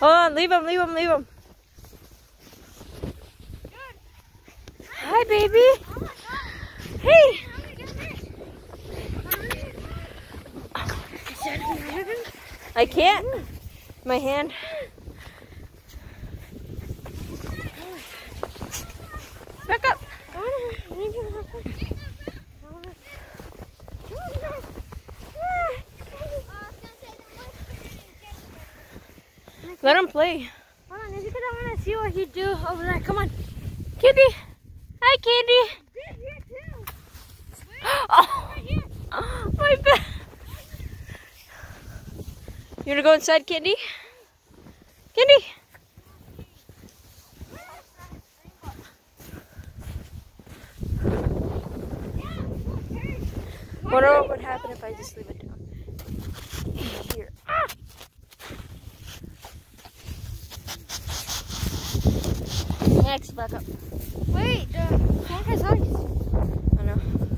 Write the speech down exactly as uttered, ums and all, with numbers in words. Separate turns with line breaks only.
Hold on, leave him, leave him, leave him. Hi, baby. Hey. I can't. My hand. Back up. Let him play.
Hold on, it's because I want to see what he do over there. Come on.
Kitty. Hi, Kitty. Oh, my bad. You want to go inside, Kitty? Kitty. Wonder what would happen if I just leave it down here. Ah! Next, back up.
Wait, the tank has ice.
I know.